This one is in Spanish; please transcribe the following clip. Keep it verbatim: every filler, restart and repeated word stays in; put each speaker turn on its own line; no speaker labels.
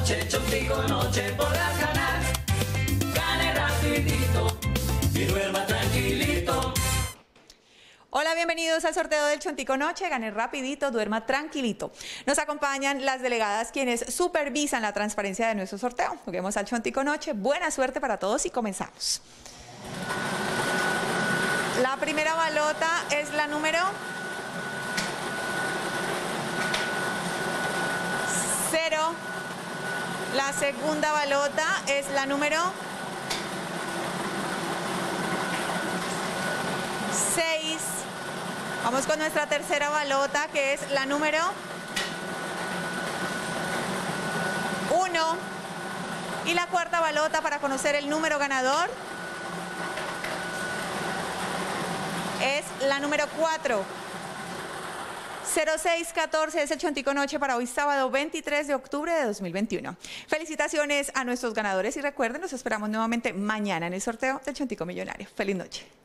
noche, Chontico noche podrás ganar. Gane rapidito y duerma tranquilito.
Hola, bienvenidos al sorteo del Chontico Noche. Gane rapidito, duerma tranquilito. Nos acompañan las delegadas quienes supervisan la transparencia de nuestro sorteo. Juguemos al Chontico Noche. Buena suerte para todos y comenzamos. La primera balota es la número cero. La segunda balota es la número seis. Vamos con nuestra tercera balota, que es la número uno. Y la cuarta balota para conocer el número ganador es la número cuatro. cero seis catorce es el Chontico Noche para hoy sábado veintitrés de octubre de dos mil veintiuno. Felicitaciones a nuestros ganadores y recuerden, nos esperamos nuevamente mañana en el sorteo del Chontico Millonario. Feliz noche.